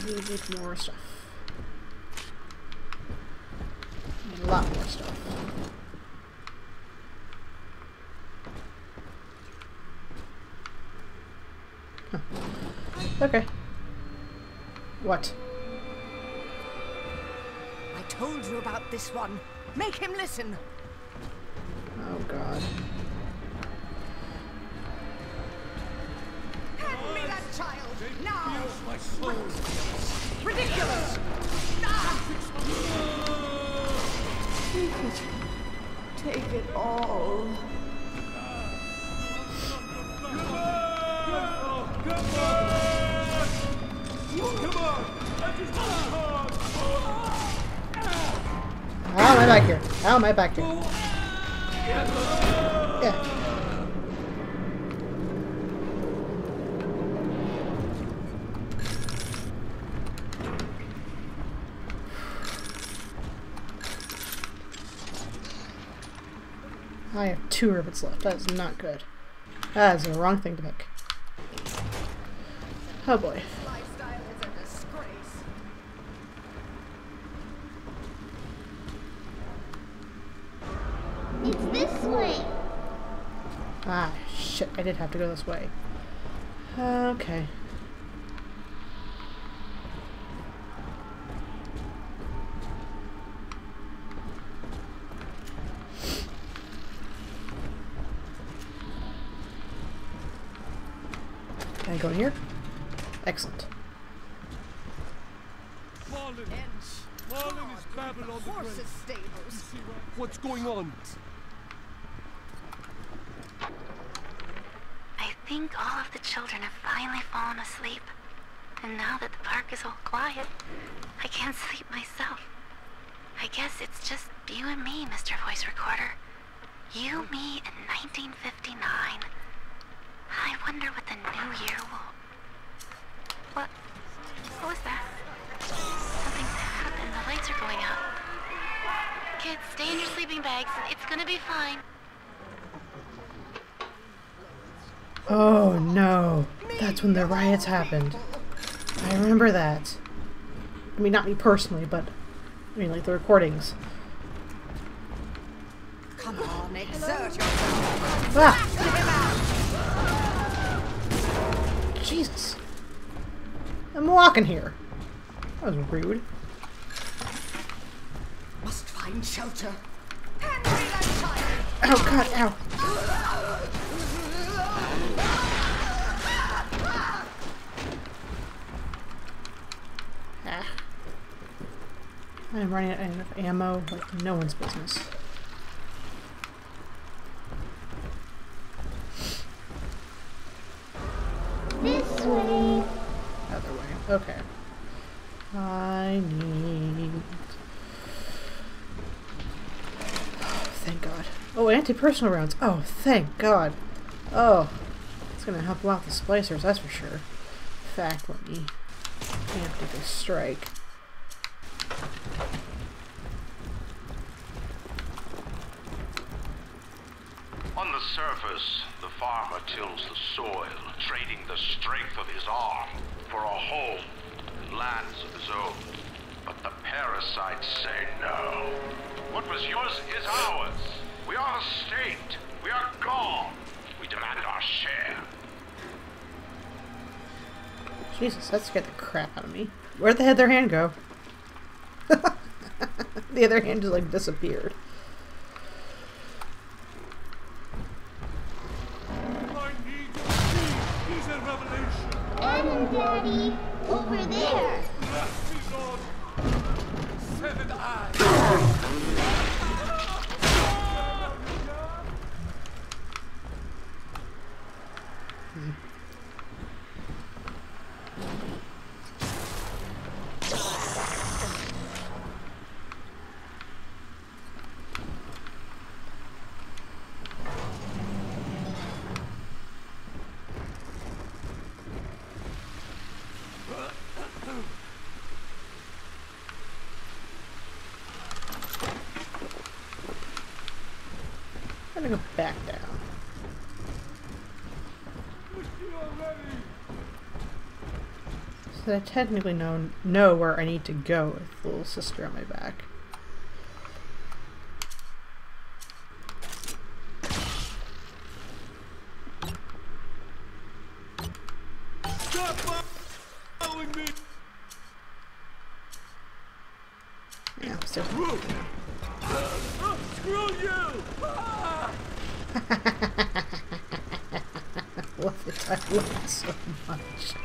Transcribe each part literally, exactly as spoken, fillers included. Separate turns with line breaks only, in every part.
need more stuff. Need a lot more stuff. Huh. Okay. What?
I told you about this one. Make him listen.
Oh God.
Hand me that child now. My soul. Ridiculous. Ah!
Take it all.
How am I back here? How am I back here? Yeah. I have two rivets left. That is not good. That is the wrong thing to pick. Oh boy.
Lifestyle is a disgrace.
It's this way.
Ah, shit. I did have to go this way. Okay. Can I go in here? Excellent.
Marlin, Marlin is Babylon on the
Horses
grave.
stables.
What's going on?
I think all of the children have finally fallen asleep. And now that the park is all quiet, I can't sleep myself. I guess it's just you and me, Mister Voice Recorder. You, me, and nineteen fifty-nine. I wonder what the new year will... What? What was that? Something's happened. The lights are going out. Kids, stay in your sleeping bags. It's gonna be fine.
Oh no. That's when the riots happened. I remember that. I mean, not me personally, but I mean, like the recordings.
Come on, exert yourself.
Ah! Jesus. I'm walking here. That was rude.
Must find shelter. Hand me that child.
Oh God, ow. Ah. I'm running out of ammo like no one's business.
This way.
Other way. Okay. I need... Oh, thank God. Oh, anti-personal rounds. Oh, thank God. Oh. It's gonna help a lot with the splicers, that's for sure. In fact, let me preemptive strike.
On the surface, the farmer tills the soil, trading the strength of his arm for a home and lands of his own. But the parasites say no. What was yours is ours. We are the state. We are gone. We demand our share.
Jesus, that scared the crap out of me. Where'd the other hand go? The other hand just like disappeared.
Adam, Daddy, over there.
Seven eyes.
Hmm. I'm gonna go back down. So I technically know, know where I need to go with the little sister on my back.
Stop following me!
Yeah, so.
Oh, screw you! Ah!
Love it. I love it so much.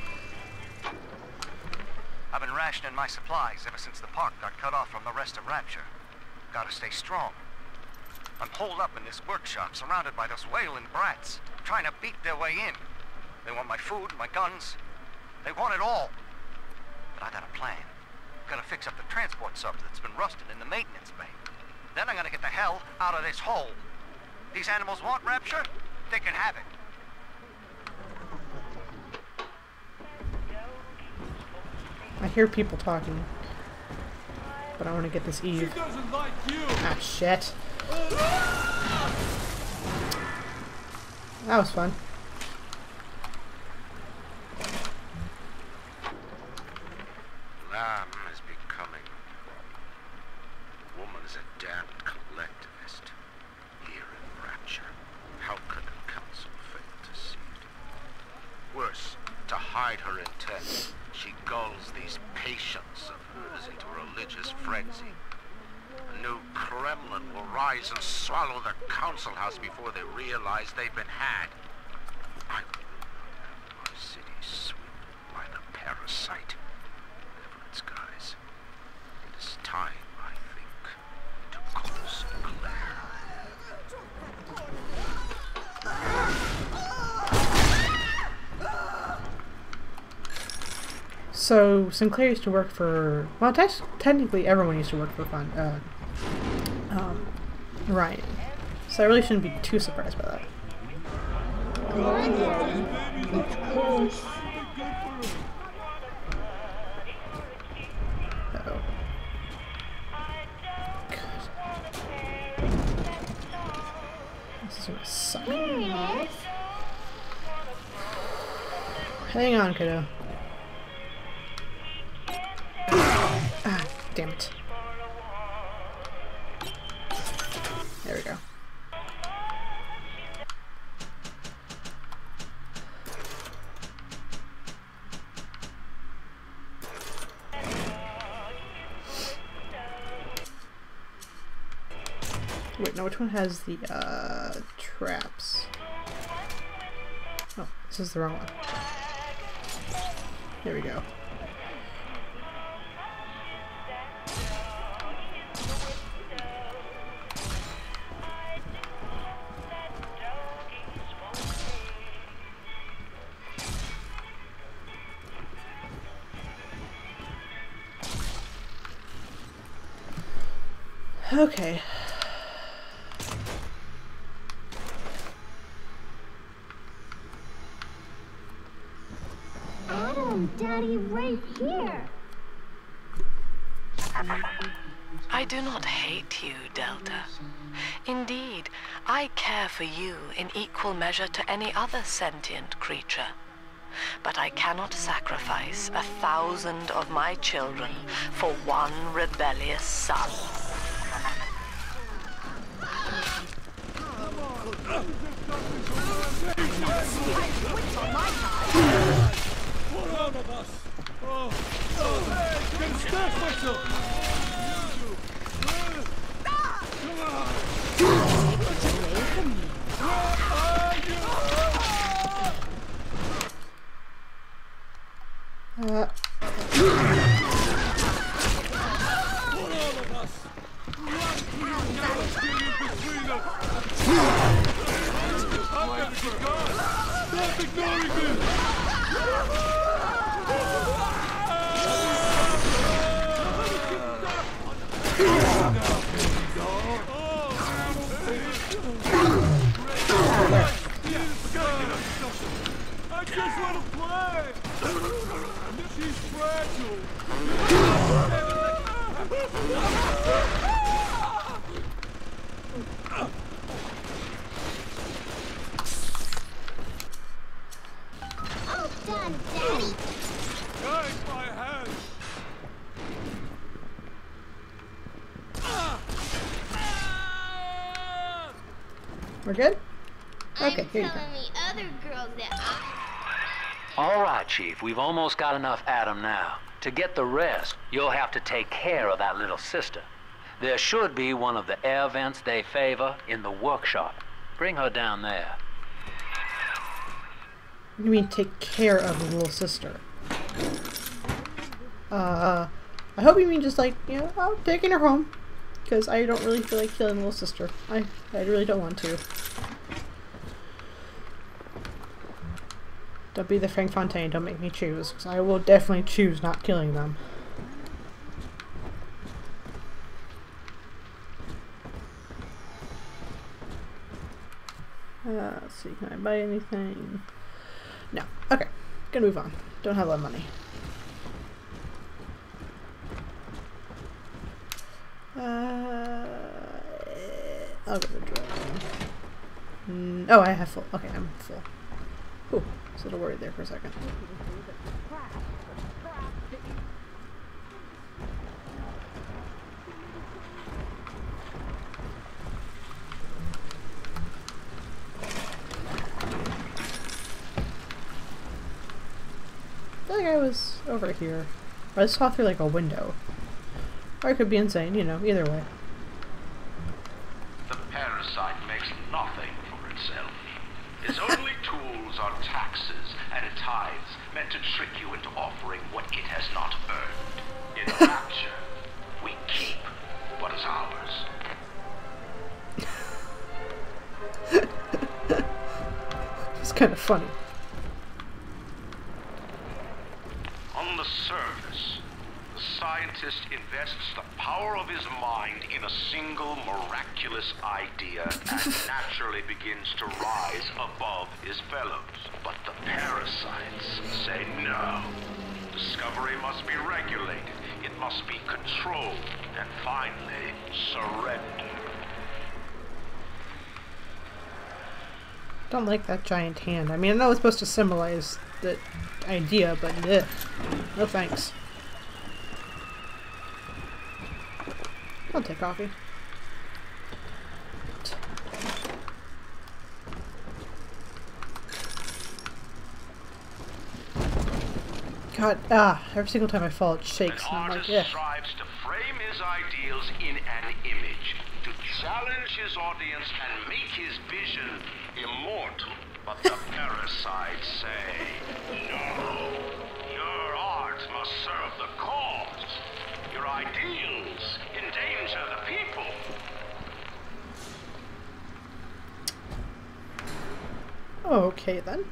I've been rationing my supplies ever since the park got cut off from the rest of Rapture. Gotta stay strong. I'm holed up in this workshop, surrounded by those wailing brats, trying to beat their way in. They want my food, my guns. They want it all. But I got a plan. Gonna fix up the transport sub that's been rusted in the maintenance bay. Then I'm gonna get the hell out of this hole. These animals want Rapture? They can have it.
I hear people talking, but I want to get this
She
Eve.
doesn't like you!
Ah, shit. That was fun.
Lamb is becoming. Woman is a damned collectivist. Here in Rapture, how could the council fail to see it? Worse, to hide her intent, she gulls these patients of hers into religious frenzy. A new Kremlin will rise and swallow the council house before they realize they've been had. I will have my city swept by the parasite. Whatever its guise. It is time, I think, to call Sinclair.
So Sinclair used to work for, well, te technically everyone used to work for Fun, uh, um, Ryan. So I really shouldn't be too surprised by that.
Of course.
Uh-oh. God. This is gonna suck.
There it is.
Hang on, kiddo. Ah, damn it. There we go. Wait, no, which one has the, uh, traps? Oh, this is the wrong one. There we go. Okay.
Adam, Daddy, right here.
I do not hate you, Delta. Indeed, I care for you in equal measure to any other sentient creature. But I cannot sacrifice a thousand of my children for one rebellious son.
One of us! Oh, oh, I can stop myself!
Uh.
One of us! One never steal between us! I'll never be gone! Stop ignoring me! I just want to play! She's
We're good?
I'm
Okay, here you go.
telling the other girls that I...
All right, Chief. We've almost got enough Adam now. To get the rest, you'll have to take care of that little sister. There should be one of the air vents they favor in the workshop. Bring her down there.
What do you mean take care of the little sister? Uh, I hope you mean just like, you know, I'm taking her home. Because I don't really feel like killing the little sister. I, I really don't want to. Don't be the Frank Fontaine, don't make me choose. Because I will definitely choose not killing them. Uh, let's see, can I buy anything? No. Okay, gonna move on. Don't have a lot of money. Uh, I'll go to drone. Mm, oh, I have full. Okay, I'm full. Ooh, I was a little worried there for a second. I feel like I was over here. Or I saw through like a window. Or I could be insane, you know, either way.
The parasite makes nothing for itself. Its only tools are taxes and tithes meant to trick you into offering what it has not earned. In rapture, we keep what is ours.
It's kind of funny.
On the surface, the scientist invests the power of his mind in a single miraculous idea and naturally begins to rise above his fellows. But the parasites say no. Discovery must be regulated, it must be controlled, and finally, surrender.
Don't like that giant hand. I mean, I know it's supposed to symbolize the idea, but ugh. No thanks. I'll take coffee. God, ah, every single time I fall it shakes.
An
And I'm like,
artist
yeah.
strives to frame his ideals in an image, to challenge his audience and make his vision immortal. But the parasites say, no, your art must serve the cause. Your ideals endanger the people.
Oh, okay then.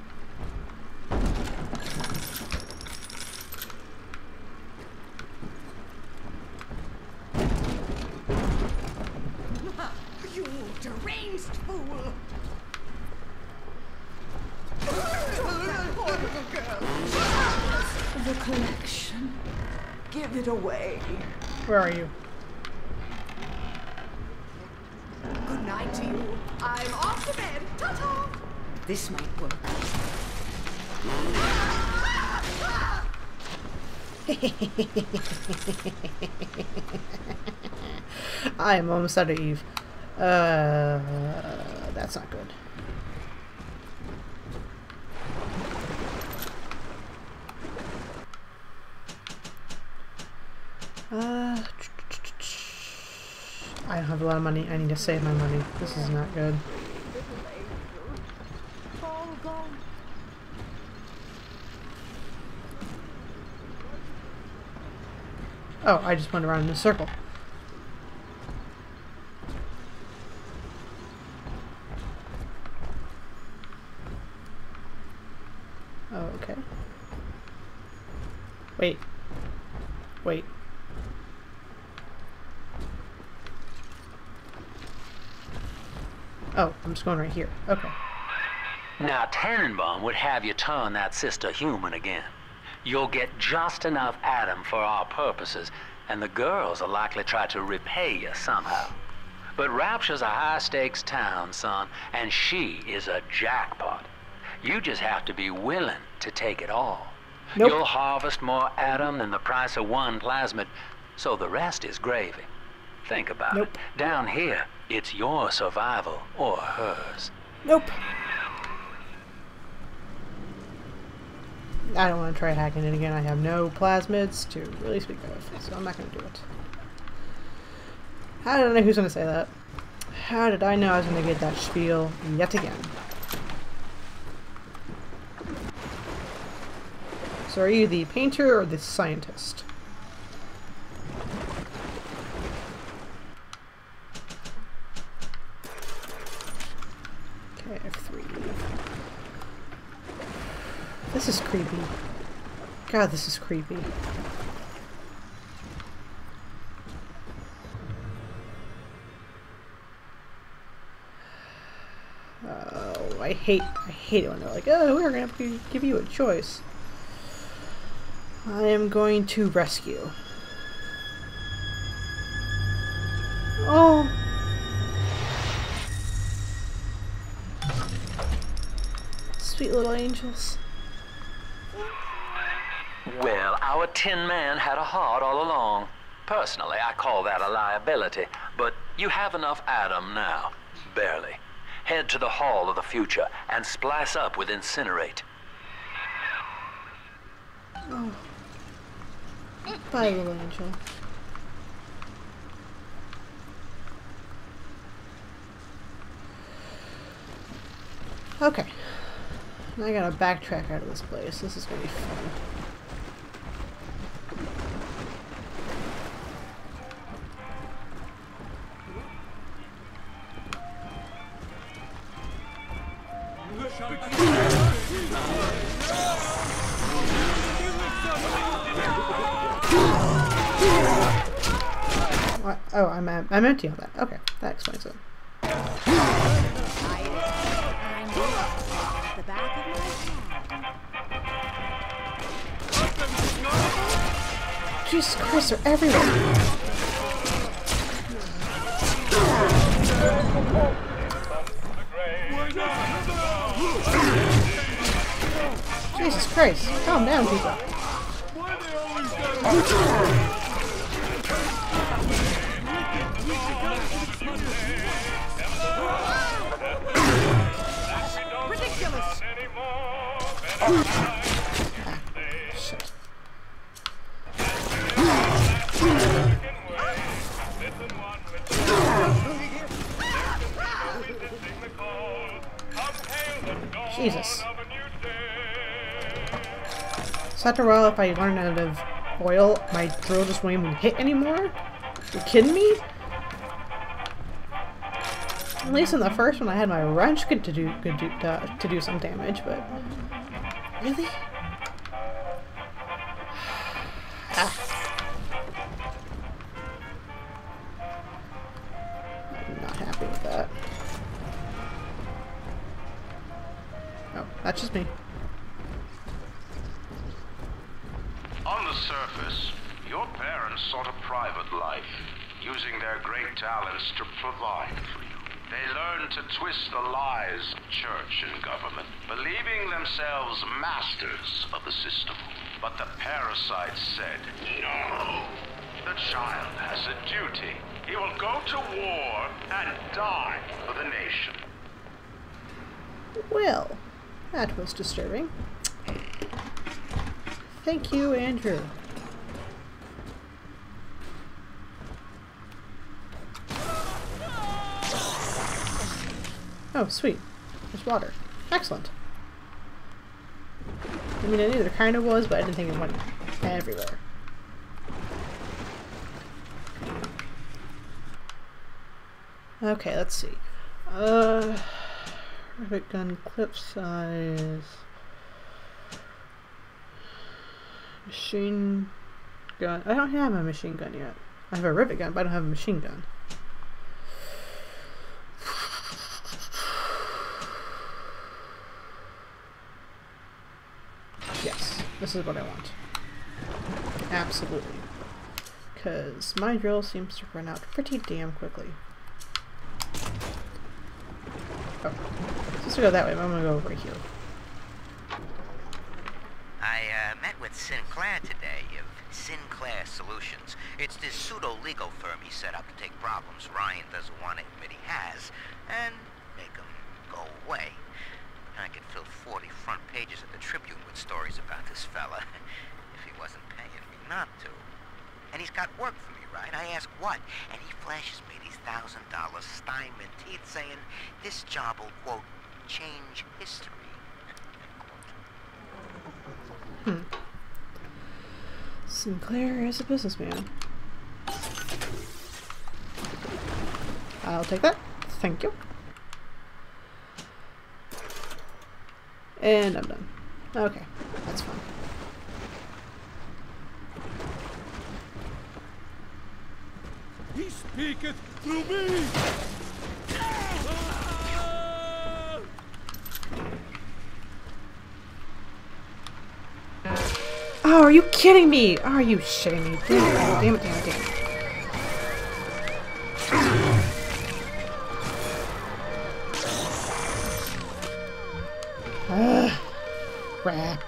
You deranged fool!
The collection. Give it away.
Where are you?
Good night to you. I'm off to bed. Ta-ta!
This might work.
I am almost out of Eve. Uh, that's not good. Uh, I don't have a lot of money. I need to save my money. This is not good. Oh, I just went around in a circle. Oh, okay. Wait. Wait. Oh, I'm just going right here. Okay.
Now, Tannenbaum would have you turn that sister human again. You'll get just enough Adam for our purposes, and the girls will likely try to repay you somehow. But Rapture's a high-stakes town, son, and she is a jackpot. You just have to be willing to take it all.
Nope.
You'll harvest more Adam than the price of one plasmid, so the rest is gravy. Think about
Nope.
it. Down here, it's your survival or hers.
Nope. I don't want to try hacking it again. I have no plasmids to really speak of, so I'm not going to do it. How did I know who's going to say that? How did I know I was going to get that spiel yet again? So are you the painter or the scientist? Okay, I have three. This is creepy. God, this is creepy. Oh, I hate, I hate it when they're like, oh, we're gonna give you a choice. I am going to rescue. Oh. Sweet little angels.
Well, our Tin Man had a heart all along. Personally, I call that a liability, but you have enough Adam now. Barely. Head to the Hall of the Future and splice up with Incinerate.
Oh. Bye, little angel. Okay. I gotta backtrack out of this place. This is gonna be fun. What? Oh, I'm I'm empty on that. Okay, that explains it.
The back of my head.
Jesus Christ, they're everywhere. Jesus Christ, calm down, people.
Ridiculous.
Ah, shit. Jesus. So after a while, if I run out of oil, my drill just won't even hit anymore? You kidding me? At least in the first one, I had my wrench good to do good to, uh, to do some damage, but really? Ah. I'm not happy with that. Oh, that's just me.
On the surface, your parents sought a private life, using their great talents to provide for you. They learned to twist the lies of church and government, believing themselves masters of the system. But the parasites said, no. The child has a duty. He will go to war and die for the nation.
Well, that was disturbing. Thank you, Andrew. Oh, sweet. There's water. Excellent. I mean, I knew there kind of was, but I didn't think it went everywhere. Okay, let's see. Uh, rivet gun clip size. Machine gun. I don't have a machine gun yet. I have a rivet gun, but I don't have a machine gun. Yes, this is what I want. Absolutely. Because my drill seems to run out pretty damn quickly. Oh, let's go that way, but I'm gonna go over here.
I uh, met with Sinclair today. You've
Sinclair Solutions. It's this pseudo-legal firm he set up to take problems Ryan doesn't want to admit he has, and make them go away. I could fill forty front pages of the Tribune with stories about this fella, if he wasn't paying me not to. And he's got work for me, right? I ask what? And he flashes me these thousand dollar Steinman teeth saying, this job will, quote, change history.
Hmm. Sinclair is a businessman. I'll take that. Thank you. And I'm done. Okay, that's fine.
He speaketh through me!
Oh, are you kidding me? Are you shitting me? Damn it, damn it, damn it, damn it. Ugh. Crap.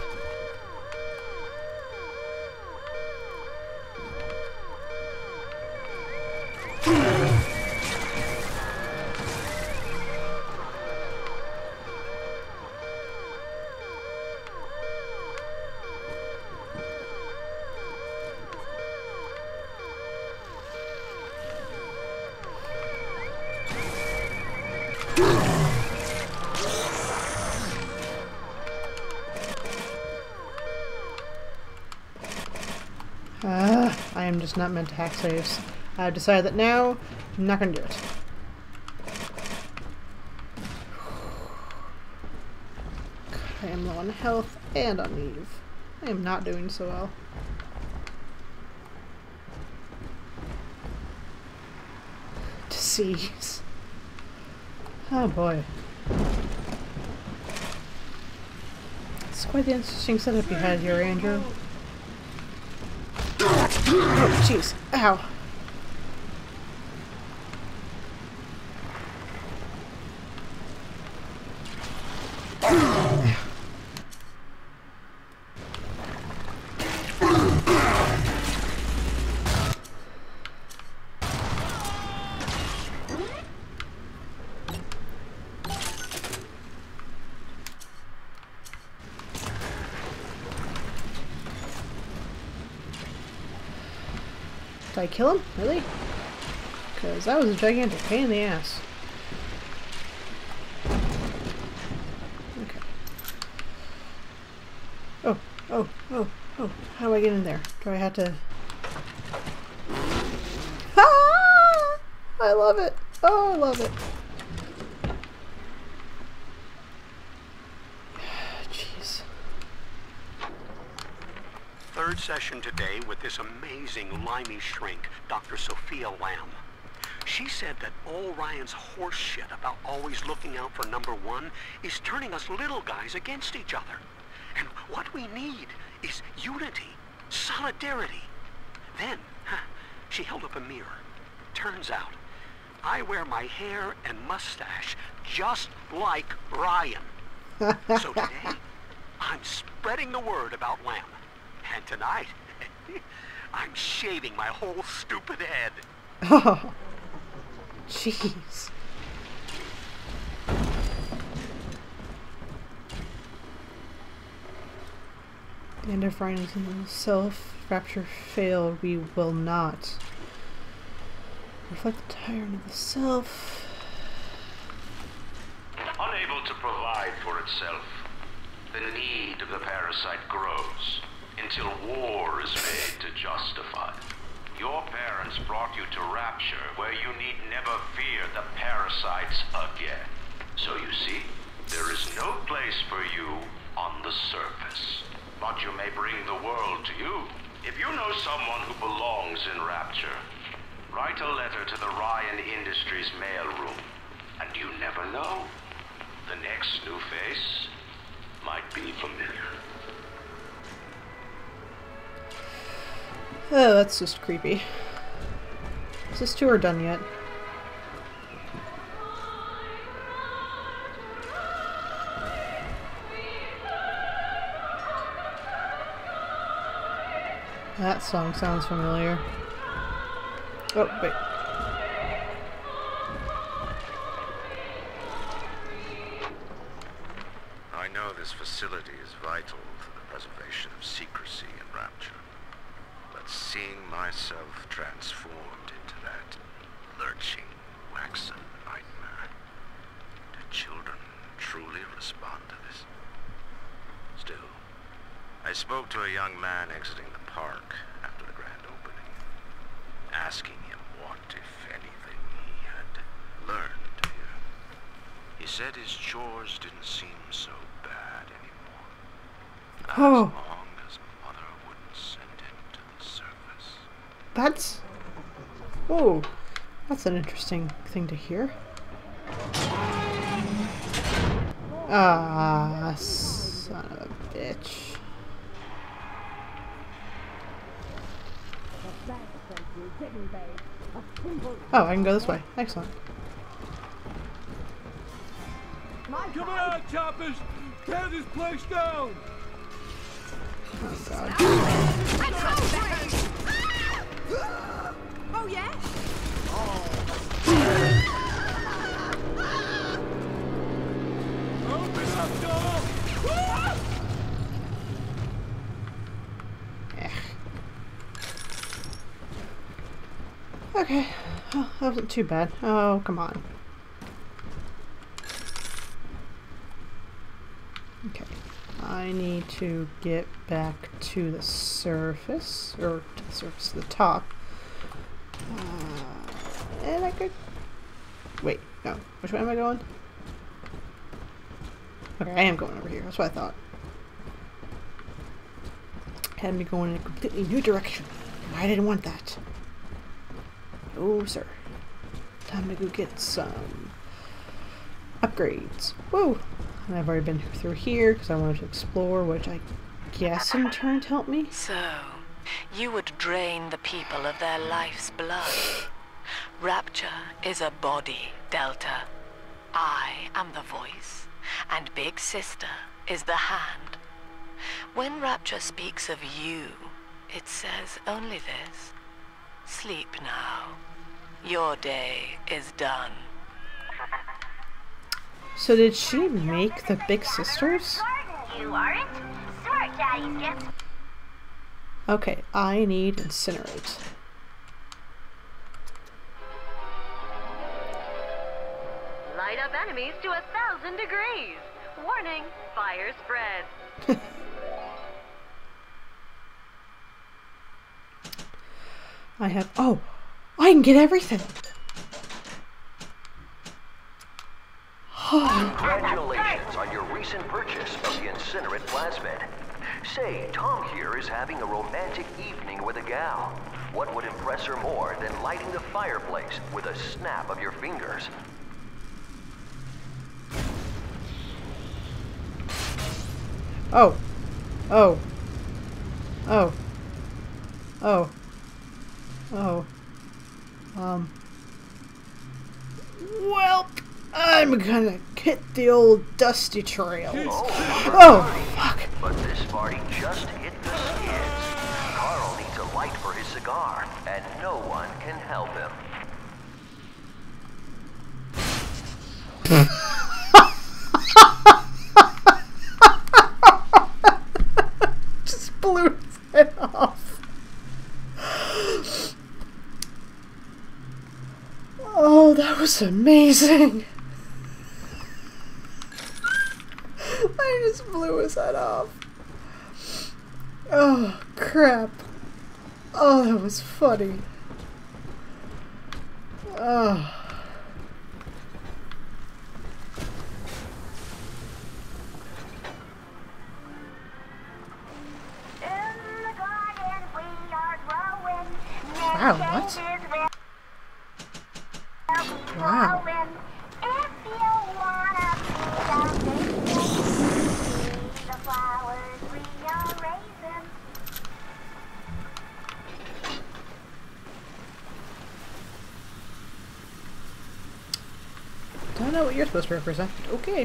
Uh, I am just not meant to hack saves. I've decided that now I'm not going to do it. God, I am low on health and on leave. I am not doing so well. Disease. Oh boy. It's quite the interesting setup you had here, Andrew. Oh, jeez. Ow. Did I kill him? Really? Because that was a gigantic pain in the ass. Okay. Oh, oh, oh, oh. How do I get in there? Do I have to... Ah! I love it. Oh, I love it. Jeez.
Third session today with this amazing limey shrink, Doctor Sophia Lamb. She said that all Ryan's horse shit about always looking out for number one is turning us little guys against each other. And what we need is unity, solidarity. Then, huh, she held up a mirror. Turns out, I wear my hair and mustache just like Ryan. So today, I'm spreading the word about Lamb. And tonight, I'm shaving my whole stupid head.
Oh, jeez. And if Ryan's self-rapture fail, we will not. Reflect the tyrant of the self.
Unable to provide for itself, the need of the parasite grows until war is made to justify. Your parents brought you to Rapture, where you need never fear the parasites again. So you see, there is no place for you on the surface. But you may bring the world to you. If you know someone who belongs in Rapture, write a letter to the Ryan Industries mailroom. And you never know, the next new face might be familiar.
Oh, that's just creepy. Is this tour done yet? That song sounds familiar. Oh, wait.
I know this facility is vital for the preservation of secrecy and rapture. But seeing myself transformed into that lurching, waxen nightmare, do children truly respond to this? Still, I spoke to a young man exiting the park after the grand opening, asking him what, if anything, he had learned here. He said his chores didn't seem so bad anymore, as
Oh.
long as Mother wouldn't send him to the surface.
That's... Oh, that's an interesting thing to hear. Ah, son of a bitch. Oh, I can go this way. Excellent.
Come on, choppers! Tear this place down!
Oh, God.
Oh, yeah?
Open up, door!
Okay. Oh, that wasn't too bad. Oh, come on. Okay. I need to get back to the surface, or to the surface, to the top. Uh, and I could... Wait, no. Which way am I going? Okay, I am going over here. That's what I thought. Had me going in a completely new direction. I didn't want that. Oh, sir. Time to go get some upgrades. Whoa! And I've already been through here because I wanted to explore, which I guess in turn to help me.
So, you would drain the people of their life's blood. Rapture is a body, Delta. I am the voice, and Big Sister is the hand. When Rapture speaks of you, it says only this. Sleep now. Your day is done.
So did she make the Big Sisters?
You aren't. Smart Daddy's just...
Okay, I need Incinerate.
Light up enemies to a thousand degrees. Warning, fire spread.
I have... Oh! I can get everything!
Congratulations on your recent purchase of the Incinerate Plasmid. Say, Tom here is having a romantic evening with a gal. What would impress her more than lighting the fireplace with a snap of your fingers?
Oh. Oh. Oh. Oh. Oh. Um. Well, I'm gonna hit the old dusty trails. Oh, fuck.
But this party just hit the skids. Carl needs a light for his cigar, and no one can help him.
Just blew his head off. Oh, that was amazing. I just blew his head off. Oh, crap. Oh, that was funny. Oh. Wow, what? Wow. Don't know what you're supposed to represent. Okay.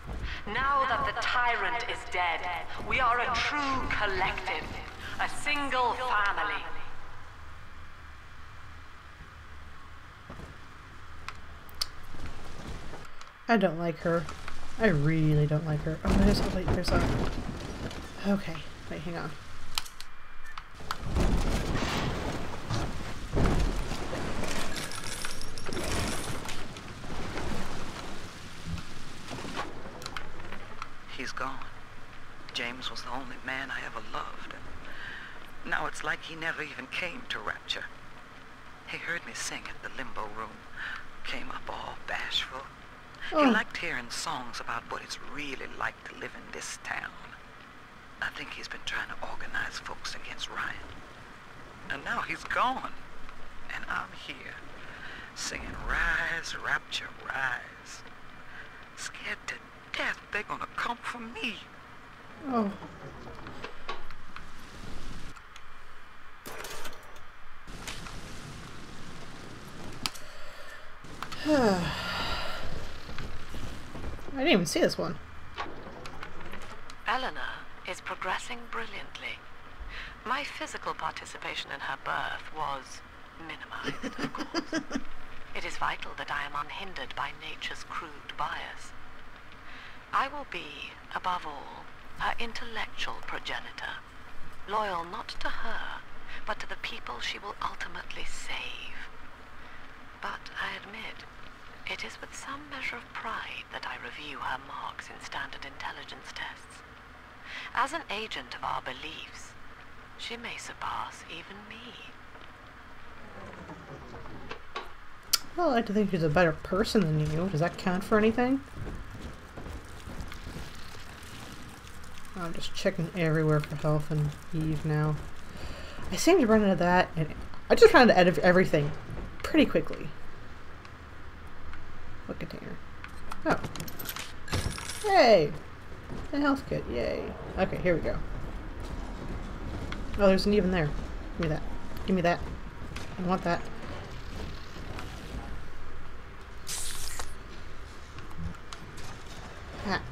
Now that the tyrant is dead, we are a true collective, a single family.
I don't like her. I really don't like her. Oh, there's a wait, there's a. Okay, wait, hang on.
He's gone. James was the only man I ever loved. Now it's like he never even came to Rapture. He heard me sing at the limbo room, came up all bashful.
Oh.
He liked hearing songs about what it's really like to live in this town. I think he's been trying to organize folks against Ryan. And now he's gone. And I'm here, singing Rise, Rapture, Rise. Scared to death they're gonna come for me.
Oh. I didn't even see this one.
Eleanor is progressing brilliantly. My physical participation in her birth was minimized, of course. It is vital that I am unhindered by nature's crude bias. I will be, above all, her intellectual progenitor, loyal not to her, but to the people she will ultimately save. But I admit, it is with some measure of pride that I review her marks in standard intelligence tests. As an agent of our beliefs, she may surpass even me.
Well, I like to think she's a better person than you. Does that count for anything? I'm just checking everywhere for health and Eve now. I seem to run into that, and I just ran into edit everything pretty quickly. What container? Oh. Yay! A health kit, yay. Okay, here we go. Oh, there's an even there. Give me that. Give me that. I want that. Ah.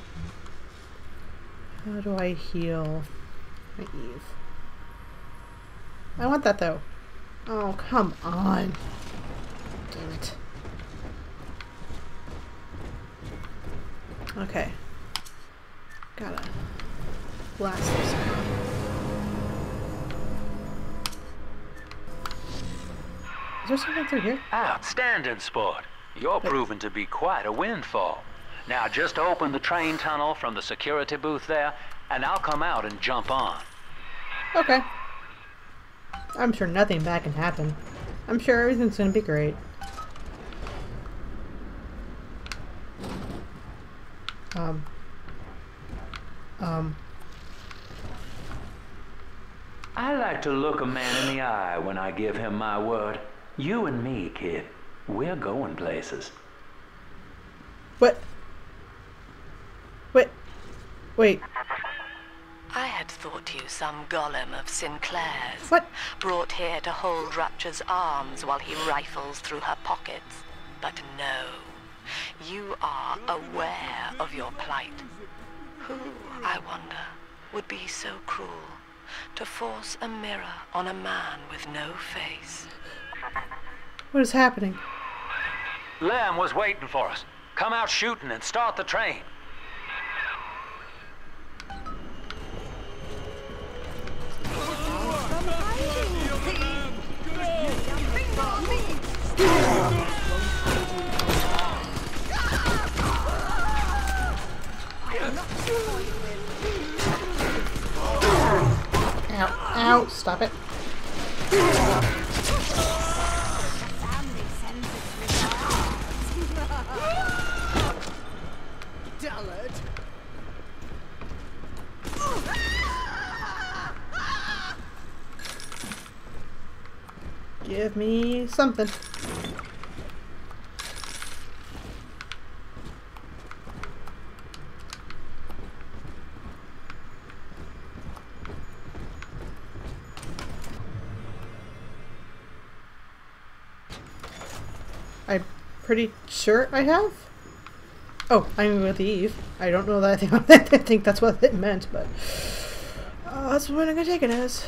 How do I heal my Eve? I want that though. Oh, come on. Damn it. Okay. Gotta blast this out. Is there something through here?
Outstanding sport. You're proven to be quite a windfall. Now just open the train tunnel from the security booth there, and I'll come out and jump on.
Okay. I'm sure nothing bad can happen. I'm sure everything's gonna be great. Um. Um.
I like to look a man in the eye when I give him my word. You and me, kid, we're going places.
What? Wait. Wait.
I had thought you some golem of Sinclair's.
What?
Brought here to hold Rapture's arms while he rifles through her pockets. But no. You are aware of your plight. Who, I wonder, would be so cruel to force a mirror on a man with no face?
What is happening?
Lamb was waiting for us. Come out shooting and start the train.
Ow, ow, stop it.
Dullard.
Give me something. I'm pretty sure I have. Oh, I'm with Eve. I don't know that I think, I think that's what it meant, but uh, that's what I'm gonna take it as.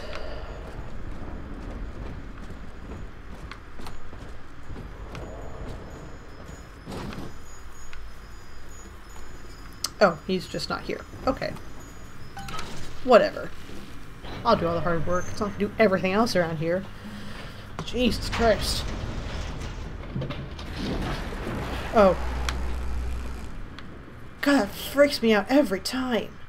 Oh, he's just not here. Okay. Whatever. I'll do all the hard work. It's not gonna do everything else around here. Jesus Christ. Oh. God, that freaks me out every time.